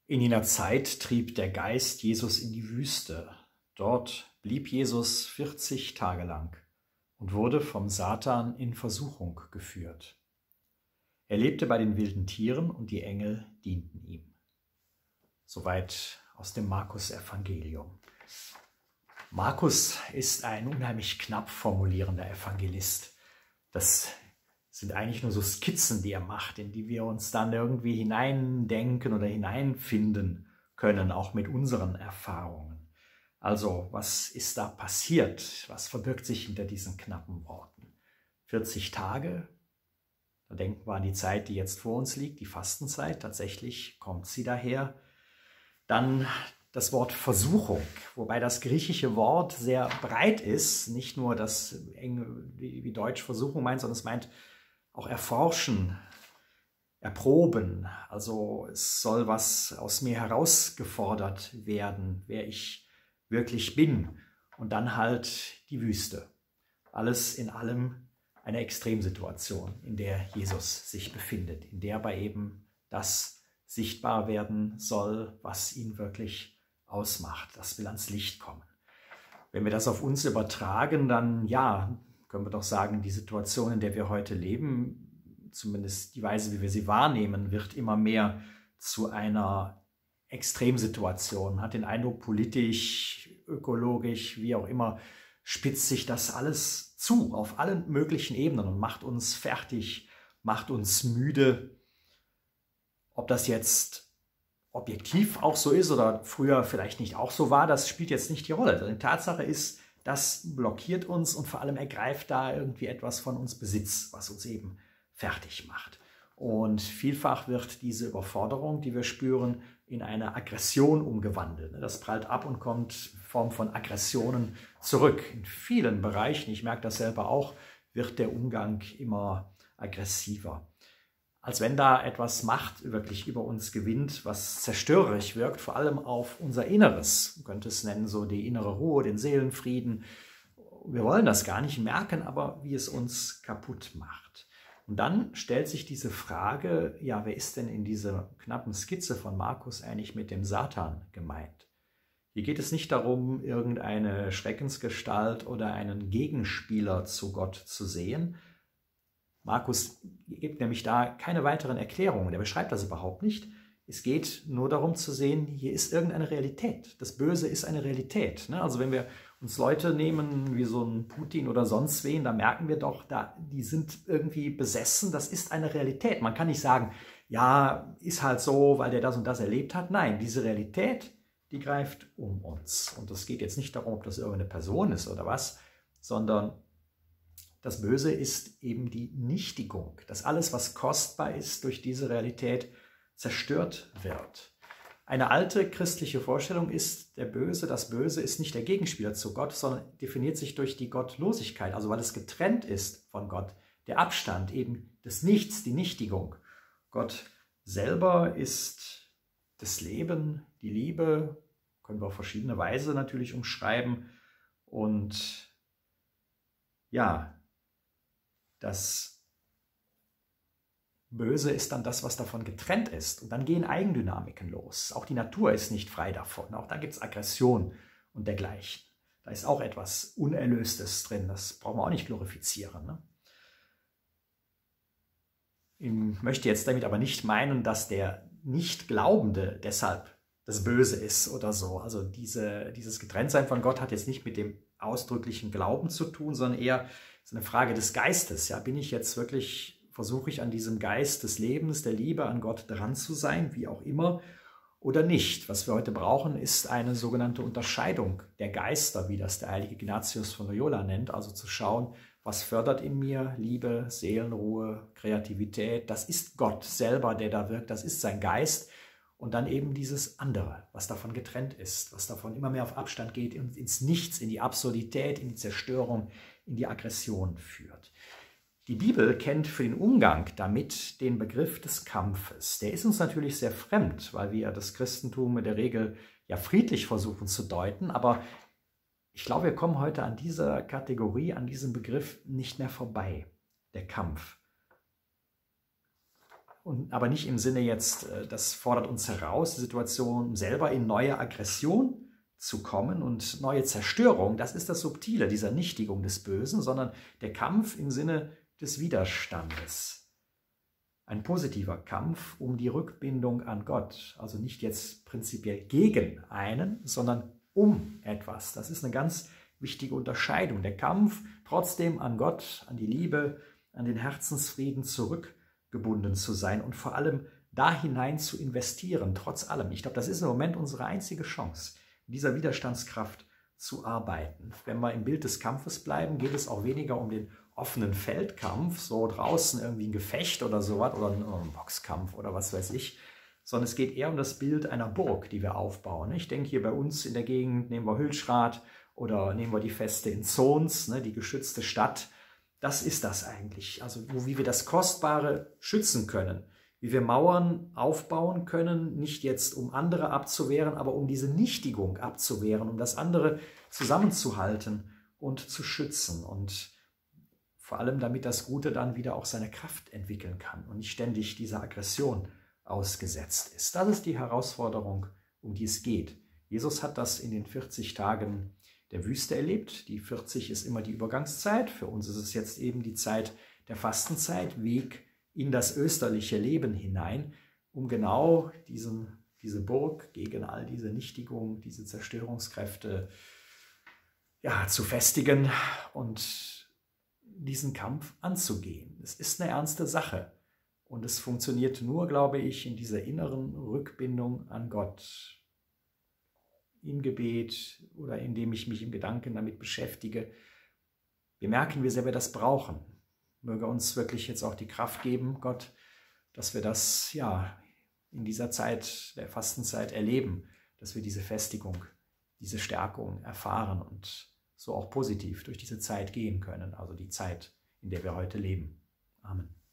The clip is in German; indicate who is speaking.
Speaker 1: In jener Zeit trieb der Geist Jesus in die Wüste. Dort blieb Jesus 40 Tage lang und wurde vom Satan in Versuchung geführt. Er lebte bei den wilden Tieren und die Engel dienten ihm. Soweit aus dem Markus-Evangelium. Markus ist ein unheimlich knapp formulierender Evangelist. Das sind eigentlich nur so Skizzen, die er macht, in die wir uns dann irgendwie hineindenken oder hineinfinden können, auch mit unseren Erfahrungen. Also, was ist da passiert? Was verbirgt sich hinter diesen knappen Worten? 40 Tage, da denken wir an die Zeit, die jetzt vor uns liegt, die Fastenzeit. Tatsächlich kommt sie daher. Dann das Wort Versuchung, wobei das griechische Wort sehr breit ist. Nicht nur das wie Deutsch Versuchung meint, sondern es meint auch erforschen, erproben. Also es soll was aus mir herausgefordert werden, wer ich wirklich bin. Und dann halt die Wüste. Alles in allem eine Extremsituation, in der Jesus sich befindet, in der aber eben das sichtbar werden soll, was ihn wirklich ausmacht. Das will ans Licht kommen. Wenn wir das auf uns übertragen, dann ja, können wir doch sagen, die Situation, in der wir heute leben, zumindest die Weise, wie wir sie wahrnehmen, wird immer mehr zu einer Extremsituation. Man hat den Eindruck, politisch, ökologisch, wie auch immer, spitzt sich das alles zu, auf allen möglichen Ebenen und macht uns fertig, macht uns müde. Ob das jetzt objektiv auch so ist oder früher vielleicht nicht auch so war, das spielt jetzt nicht die Rolle. Die Tatsache ist, das blockiert uns und vor allem ergreift da irgendwie etwas von uns Besitz, was uns eben fertig macht. Und vielfach wird diese Überforderung, die wir spüren, in eine Aggression umgewandelt. Das prallt ab und kommt in Form von Aggressionen zurück. In vielen Bereichen, ich merke das selber auch, wird der Umgang immer aggressiver. Als wenn da etwas Macht wirklich über uns gewinnt, was zerstörerisch wirkt, vor allem auf unser Inneres. Man könnte es nennen, so die innere Ruhe, den Seelenfrieden. Wir wollen das gar nicht merken, aber wie es uns kaputt macht. Und dann stellt sich diese Frage, ja, wer ist denn in dieser knappen Skizze von Markus eigentlich mit dem Satan gemeint? Hier geht es nicht darum, irgendeine Schreckensgestalt oder einen Gegenspieler zu Gott zu sehen. Markus gibt nämlich da keine weiteren Erklärungen, er beschreibt das überhaupt nicht. Es geht nur darum zu sehen, hier ist irgendeine Realität. Das Böse ist eine Realität. Also wenn wir uns Leute nehmen wie so ein Putin oder sonst wen, da merken wir doch, die sind irgendwie besessen. Das ist eine Realität. Man kann nicht sagen, ja, ist halt so, weil der das und das erlebt hat. Nein, diese Realität, die greift um uns. Und es geht jetzt nicht darum, ob das irgendeine Person ist oder was, sondern das Böse ist eben die Nichtigung, dass alles, was kostbar ist, durch diese Realität zerstört wird. Eine alte christliche Vorstellung ist, das Böse ist nicht der Gegenspieler zu Gott, sondern definiert sich durch die Gottlosigkeit, also weil es getrennt ist von Gott. Der Abstand, eben des Nichts, die Nichtigung. Gott selber ist das Leben, die Liebe, können wir auf verschiedene Weise natürlich umschreiben. Und ja, das Böse ist dann das, was davon getrennt ist. Und dann gehen Eigendynamiken los. Auch die Natur ist nicht frei davon. Auch da gibt es Aggression und dergleichen. Da ist auch etwas Unerlöstes drin. Das brauchen wir auch nicht glorifizieren. Ne? Ich möchte jetzt damit aber nicht meinen, dass der Nichtglaubende deshalb das Böse ist oder so. Also dieses Getrenntsein von Gott hat jetzt nicht mit dem ausdrücklichen Glauben zu tun, sondern eher ist eine Frage des Geistes. Ja, bin ich jetzt wirklich, versuche ich an diesem Geist des Lebens, der Liebe an Gott dran zu sein, wie auch immer, oder nicht? Was wir heute brauchen, ist eine sogenannte Unterscheidung der Geister, wie das der heilige Ignatius von Loyola nennt. Also zu schauen, was fördert in mir Liebe, Seelenruhe, Kreativität. Das ist Gott selber, der da wirkt, das ist sein Geist. Und dann eben dieses andere, was davon getrennt ist, was davon immer mehr auf Abstand geht und ins Nichts, in die Absurdität, in die Zerstörung, in die Aggression führt. Die Bibel kennt für den Umgang damit den Begriff des Kampfes. Der ist uns natürlich sehr fremd, weil wir das Christentum in der Regel ja friedlich versuchen zu deuten, aber ich glaube, wir kommen heute an dieser Kategorie, an diesem Begriff nicht mehr vorbei, der Kampf. aber nicht im Sinne jetzt, das fordert uns heraus, die Situation selber in neue Aggression zu kommen und neue Zerstörung. Das ist das Subtile dieser Nichtigung des Bösen, sondern der Kampf im Sinne des Widerstandes. Ein positiver Kampf um die Rückbindung an Gott. Also nicht jetzt prinzipiell gegen einen, sondern um etwas. Das ist eine ganz wichtige Unterscheidung. Der Kampf trotzdem an Gott, an die Liebe, an den Herzensfrieden zurückgebunden zu sein und vor allem da hinein zu investieren, trotz allem. Ich glaube, das ist im Moment unsere einzige Chance, in dieser Widerstandskraft zu arbeiten. Wenn wir im Bild des Kampfes bleiben, geht es auch weniger um den offenen Feldkampf, so draußen irgendwie ein Gefecht oder sowas oder ein Boxkampf oder was weiß ich, sondern es geht eher um das Bild einer Burg, die wir aufbauen. Ich denke, hier bei uns in der Gegend nehmen wir Hülschrath oder nehmen wir die Feste in Zons, die geschützte Stadt. Das ist das eigentlich, also wie wir das Kostbare schützen können, wie wir Mauern aufbauen können, nicht jetzt um andere abzuwehren, aber um diese Nichtigung abzuwehren, um das andere zusammenzuhalten und zu schützen und vor allem damit das Gute dann wieder auch seine Kraft entwickeln kann und nicht ständig dieser Aggression ausgesetzt ist. Das ist die Herausforderung, um die es geht. Jesus hat das in den 40 Tagen der Wüste erlebt. Die 40 ist immer die Übergangszeit. Für uns ist es jetzt eben die Zeit der Fastenzeit, Weg in das österliche Leben hinein, um genau diese Burg gegen all diese Nichtigung, diese Zerstörungskräfte zu festigen und diesen Kampf anzugehen. Es ist eine ernste Sache und es funktioniert nur, glaube ich, in dieser inneren Rückbindung an Gott, im Gebet oder indem ich mich im Gedanken damit beschäftige. Wir merken, wie sehr wir das brauchen. Möge uns wirklich jetzt auch die Kraft geben, Gott, dass wir das in dieser Zeit der Fastenzeit erleben, dass wir diese Festigung, diese Stärkung erfahren und so auch positiv durch diese Zeit gehen können, also die Zeit, in der wir heute leben. Amen.